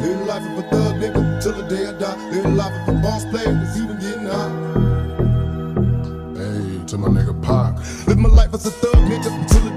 Live life of a thug nigga till the day I die. Live life of a boss player that's even getting high. Hey, to my nigga Pac. Live my life as a thug nigga until the